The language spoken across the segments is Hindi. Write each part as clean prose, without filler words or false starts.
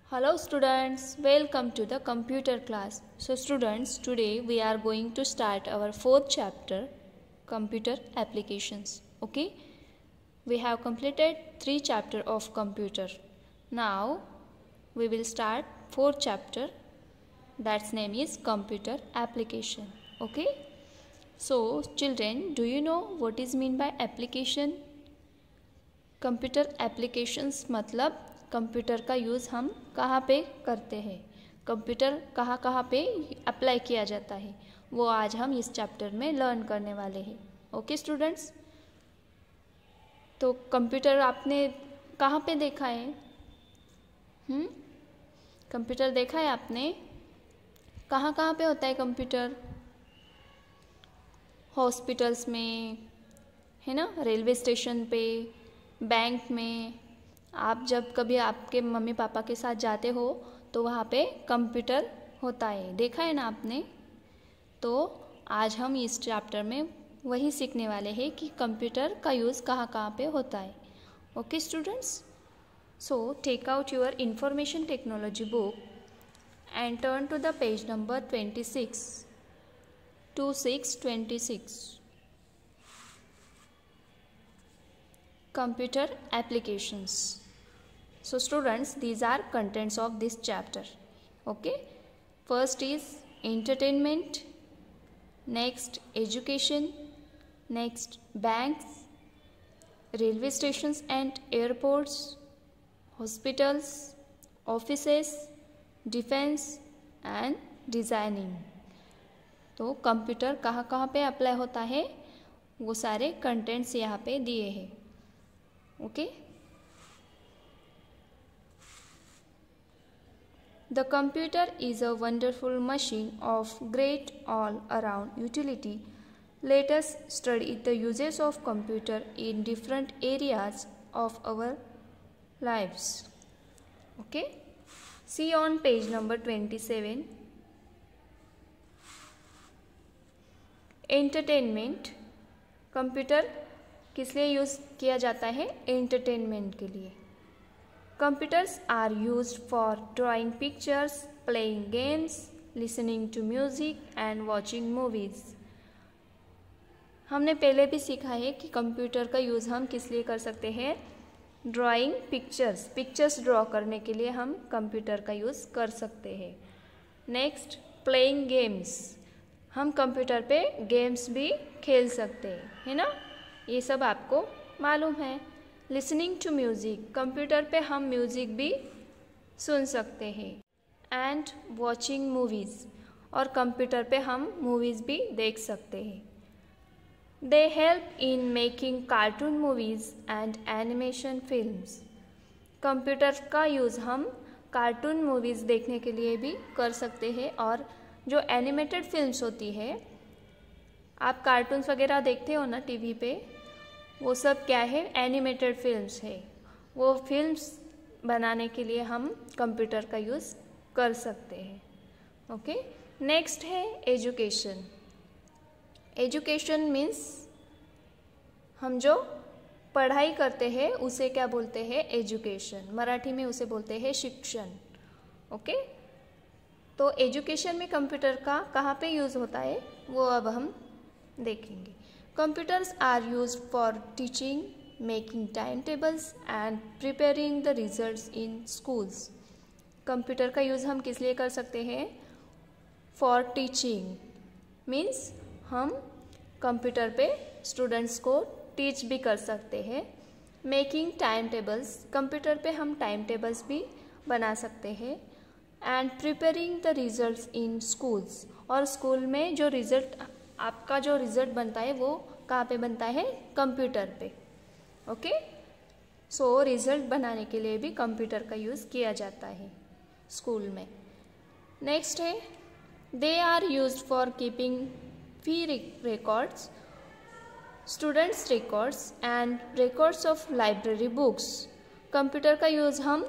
Hello students, welcome to the computer class. So students, today we are going to start our fourth chapter, computer applications. Okay, we have completed 3 chapters of computer. Now we will start fourth chapter, that's name is computer application. Okay, so children, do you know what is mean by application? Computer applications मतलब कंप्यूटर का यूज़ हम कहाँ पे करते हैं, कंप्यूटर कहाँ कहाँ पे अप्लाई किया जाता है, वो आज हम इस चैप्टर में लर्न करने वाले हैं. ओके स्टूडेंट्स, तो कंप्यूटर आपने कहाँ पे देखा है? कंप्यूटर देखा है आपने? कहाँ कहाँ पे होता है कंप्यूटर? हॉस्पिटल्स में है ना, रेलवे स्टेशन पे, बैंक में. आप जब कभी आपके मम्मी पापा के साथ जाते हो तो वहाँ पे कंप्यूटर होता है, देखा है ना आपने. तो आज हम इस चैप्टर में वही सीखने वाले हैं कि कंप्यूटर का यूज़ कहाँ कहाँ पे होता है. Okay students, so take out your information technology book and turn to the page number 26. Computer applications. So students, these are contents of this chapter. Okay, first is entertainment, next education, next banks, railway stations and airports, hospitals, offices, defense and designing. तो कंप्यूटर कहाँ कहाँ पे अप्लाई होता है वो सारे कंटेंट्स यहाँ पे दिए हैं. Okay, the computer is a wonderful machine of great all-around utility. Let us study the uses of computer in different areas of our lives. Okay, see on page number 27. Entertainment. Computer किस लिए यूज़ किया जाता है? एंटरटेनमेंट के लिए. Computers are used for drawing pictures, playing games, listening to music and watching movies. हमने पहले भी सीखा है कि कंप्यूटर का यूज़ हम किस लिए कर सकते हैं? ड्राइंग पिक्चर्स ड्रॉ करने के लिए हम कंप्यूटर का यूज़ कर सकते हैं. Next, playing games. हम कंप्यूटर पे गेम्स भी खेल सकते हैं, है ना, ये सब आपको मालूम है. लिसनिंग टू म्यूज़िक, कंप्यूटर पे हम म्यूज़िक भी सुन सकते हैं. एंड वॉचिंग मूवीज़, और कंप्यूटर पे हम मूवीज़ भी देख सकते हैं. They help in making cartoon movies and animation films. Computer का यूज़ हम कार्टून मूवीज़ देखने के लिए भी कर सकते हैं. और जो एनिमेटेड फिल्म्स होती है, आप कार्टून्स वगैरह देखते हो ना टीवी पे, वो सब क्या है? एनिमेटेड फिल्म्स है. वो फिल्म्स बनाने के लिए हम कंप्यूटर का यूज़ कर सकते हैं. ओके, नेक्स्ट है एजुकेशन. एजुकेशन मीन्स हम जो पढ़ाई करते हैं उसे क्या बोलते हैं? एजुकेशन. मराठी में उसे बोलते हैं शिक्षण. ओके, तो एजुकेशन में कंप्यूटर का कहाँ पे यूज़ होता है वो अब हम देखेंगे. Computers are used for teaching, making timetables and preparing the results in schools. Computer का यूज़ हम किस लिए कर सकते हैं? For teaching means हम कंप्यूटर पे स्टूडेंट्स को टीच भी कर सकते हैं. Making timetables, कंप्यूटर पे हम टाइम टेबल्स भी बना सकते हैं. And preparing the results in schools, और स्कूल में जो रिज़ल्ट आपका जो रिज़ल्ट बनता है वो कहाँ पे बनता है? कंप्यूटर पे. ओके, सो रिज़ल्ट बनाने के लिए भी कंप्यूटर का यूज़ किया जाता है स्कूल में. नेक्स्ट है, they are used for keeping fee records, students records and records of library books. Computer का यूज़ हम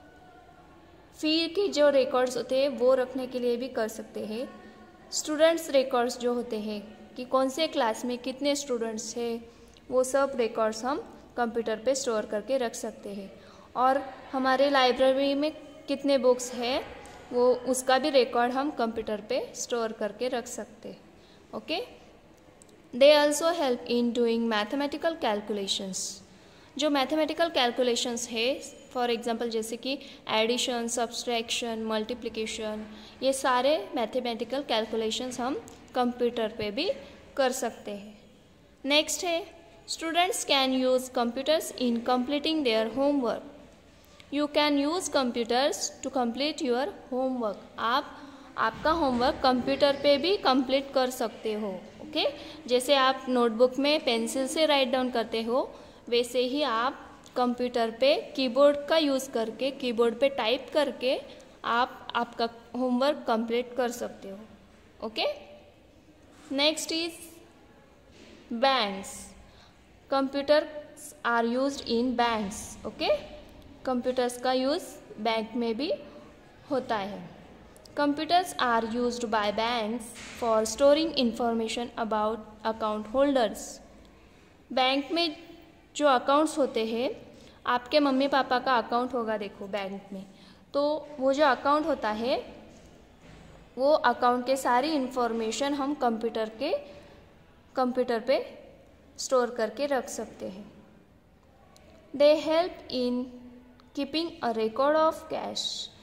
फ़ी के जो रिकॉर्ड्स होते हैं वो रखने के लिए भी कर सकते हैं. स्टूडेंट्स रिकॉर्ड्स जो होते हैं कि कौन से क्लास में कितने स्टूडेंट्स हैं, वो सब रिकॉर्ड्स हम कंप्यूटर पे स्टोर करके रख सकते हैं. और हमारे लाइब्रेरी में कितने बुक्स है वो उसका भी रिकॉर्ड हम कंप्यूटर पे स्टोर करके रख सकते हैं. Okay. They also help in doing mathematical calculations. जो मैथमेटिकल कैलकुलेशंस है फॉर एग्जांपल जैसे कि एडिशन, सब्सट्रैक्शन, मल्टीप्लिकेशन, ये सारे मैथमेटिकल कैलकुलेशंस हम कंप्यूटर पे भी कर सकते हैं. नेक्स्ट है students can use computers in completing their homework. You can use computers to complete your homework. आप आपका होमवर्क कंप्यूटर पे भी कंप्लीट कर सकते हो. ओके. जैसे आप नोटबुक में पेंसिल से राइट डाउन करते हो वैसे ही आप कंप्यूटर पे कीबोर्ड का यूज़ करके कीबोर्ड पे टाइप करके आप आपका होमवर्क कंप्लीट कर सकते हो. Okay. Next is banks. Computers are used in banks. Okay. Computers का यूज़ बैंक में भी होता है. Computers are used by banks for storing information about account holders. Bank में जो अकाउंट्स होते हैं, आपके मम्मी पापा का अकाउंट होगा देखो बैंक में, तो वो जो अकाउंट होता है वो अकाउंट के सारी इंफॉर्मेशन हम कंप्यूटर पे स्टोर करके रख सकते हैं. They help in keeping a record of cash.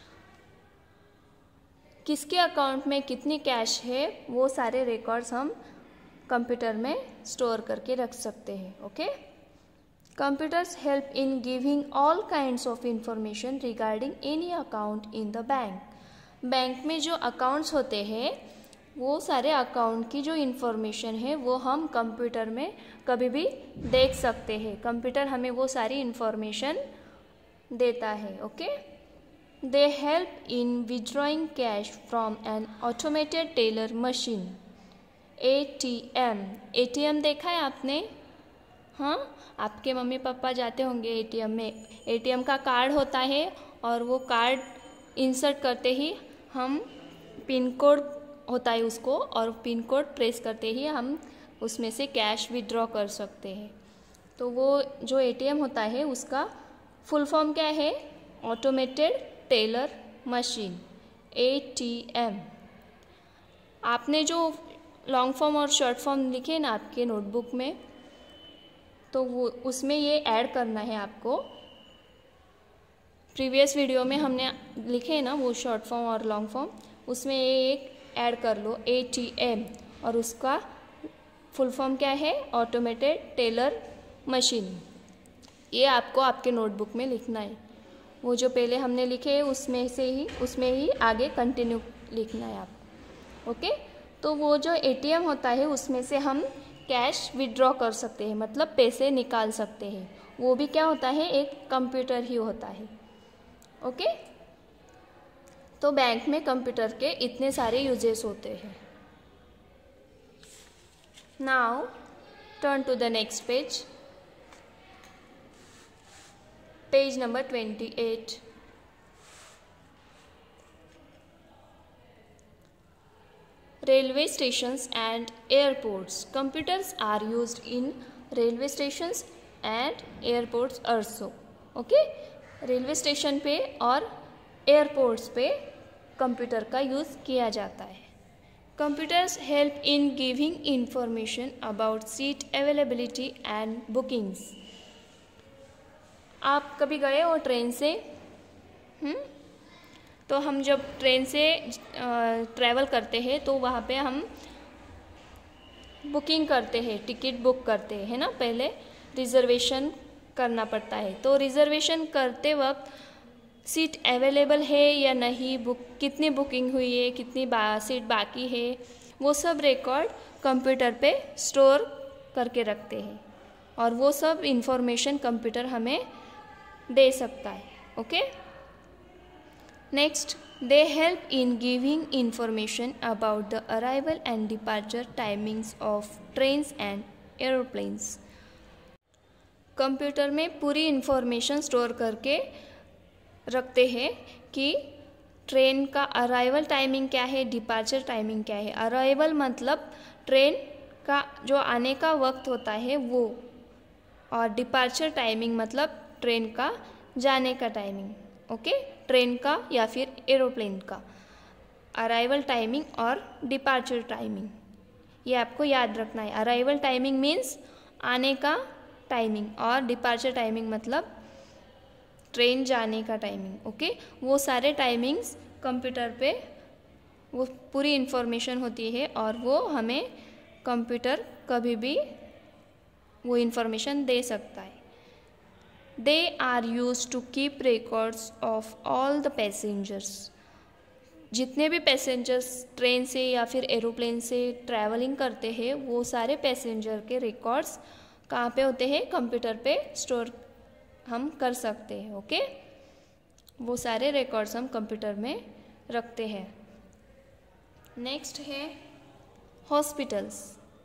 किसके अकाउंट में कितनी कैश है वो सारे रिकॉर्ड्स हम कंप्यूटर में स्टोर करके रख सकते हैं. Okay. Computers help in giving all kinds of information regarding any account in the bank. Bank में जो अकाउंट्स होते हैं वो सारे अकाउंट की जो इन्फॉर्मेशन है वो हम कंप्यूटर में कभी भी देख सकते हैं. कंप्यूटर हमें वो सारी इन्फॉर्मेशन देता है. Okay. They help in withdrawing cash from an automated teller machine. ATM. ATM देखा है आपने? हाँ, आपके मम्मी पापा जाते होंगे ATM में. ATM का कार्ड होता है और वो कार्ड इंसर्ट करते ही हम पिन कोड होता है उसको, और पिन कोड प्रेस करते ही हम उसमें से कैश विड्रॉ कर सकते हैं. तो वो जो ATM होता है उसका फुल फॉर्म क्या है? Automated teller machine, ATM. आपने जो लॉन्ग फॉर्म और शॉर्ट फॉर्म लिखे ना आपके नोटबुक में, तो वो उसमें ये ऐड करना है आपको. प्रीवियस वीडियो में हमने लिखे ना वो शॉर्ट फॉर्म और लॉन्ग फॉर्म, उसमें ये एक ऐड कर लो ATM, और उसका फुल फॉर्म क्या है? Automated teller machine. ये आपको आपके नोटबुक में लिखना है. वो जो पहले हमने लिखे उसमें ही आगे कंटिन्यू लिखना है आपको. ओके. तो वो जो ATM होता है उसमें से हम कैश विड्रॉ कर सकते हैं, मतलब पैसे निकाल सकते हैं. वो भी क्या होता है? एक कंप्यूटर ही होता है. ओके. तो बैंक में कंप्यूटर के इतने सारे यूजेस होते हैं. Now turn to the next page. Page number 28. Railway stations and airports. Computers are used in railway stations and airports also. Okay? Railway station पे और एयरपोर्ट्स पे कंप्यूटर का यूज़ किया जाता है. Computers help in giving information about seat availability and bookings. आप कभी गए हो ट्रेन से? तो हम जब ट्रेन से ट्रैवल करते हैं तो वहाँ पे हम बुकिंग करते हैं, टिकट बुक करते हैं ना. पहले रिज़र्वेशन करना पड़ता है. तो रिज़र्वेशन करते वक्त सीट अवेलेबल है या नहीं, कितनी बुकिंग हुई है, कितनी सीट बाकी है, वो सब रिकॉर्ड कंप्यूटर पे स्टोर करके रखते हैं, और वो सब इंफॉर्मेशन कंप्यूटर हमें दे सकता है. Okay. Next, they help in giving information about the arrival and departure timings of trains and aeroplanes. Computer में पूरी इंफॉर्मेशन स्टोर करके रखते हैं कि ट्रेन का अराइवल टाइमिंग क्या है, डिपार्चर टाइमिंग क्या है. अराइवल मतलब ट्रेन का जो आने का वक्त होता है वो, और डिपार्चर टाइमिंग मतलब ट्रेन का जाने का टाइमिंग. ओके, ट्रेन का या फिर एरोप्लेन का। अराइवल टाइमिंग और डिपार्चर टाइमिंग, ये आपको याद रखना है। अराइवल टाइमिंग मीन्स आने का टाइमिंग, और डिपार्चर टाइमिंग मतलब ट्रेन जाने का टाइमिंग। ओके, वो सारे टाइमिंग्स कंप्यूटर पे वो पूरी इन्फॉर्मेशन होती है, और वो हमें कंप्यूटर कभी भी वो इन्फॉर्मेशन दे सकता है। They are use to keep records of all the passengers. जितने भी पैसेंजर्स ट्रेन से या फिर एरोप्लेन से ट्रैवलिंग करते हैं, वो सारे पैसेंजर के रिकॉर्ड्स कहाँ पे होते हैं? कंप्यूटर पे स्टोर हम कर सकते हैं। ओके, वो सारे रिकॉर्ड्स हम कंप्यूटर में रखते हैं। नेक्स्ट है hospitals.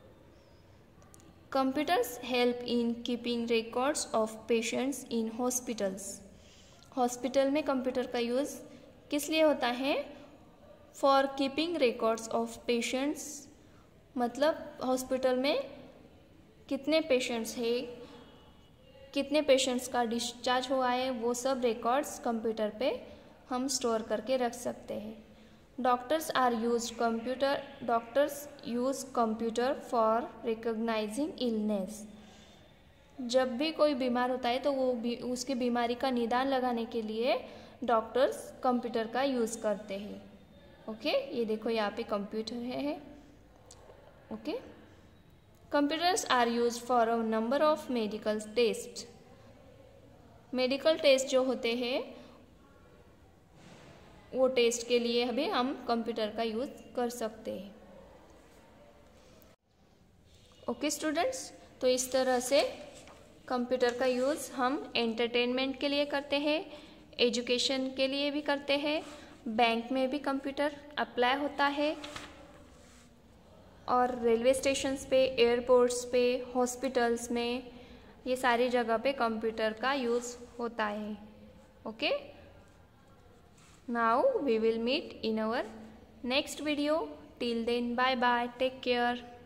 Computers help in keeping records of patients in hospitals. Hospital में कंप्यूटर का यूज़ किस लिए होता है? For keeping records of patients, मतलब हॉस्पिटल में कितने पेशेंट्स है, कितने पेशेंट्स का डिस्चार्ज हुआ है, वो सब रिकॉर्ड्स कंप्यूटर पे हम स्टोर करके रख सकते हैं। Doctors use computer for recognising illness. जब भी कोई बीमार होता है तो वो उसकी बीमारी का निदान लगाने के लिए डॉक्टर्स कंप्यूटर का यूज़ करते हैं। ओके, ये देखो यहाँ पे कंप्यूटर है। Okay, computers are use for a number of medical test. Medical test जो होते हैं वो टेस्ट के लिए भी हम कंप्यूटर का यूज़ कर सकते हैं। ओके स्टूडेंट्स, तो इस तरह से कंप्यूटर का यूज़ हम एंटरटेनमेंट के लिए करते हैं, एजुकेशन के लिए भी करते हैं, बैंक में भी कंप्यूटर अप्लाई होता है, और रेलवे स्टेशंस पे, एयरपोर्ट्स पे, हॉस्पिटल्स में, ये सारी जगह पे कंप्यूटर का यूज़ होता है। Okay, now we will meet in our next video. Till then, bye bye, take care.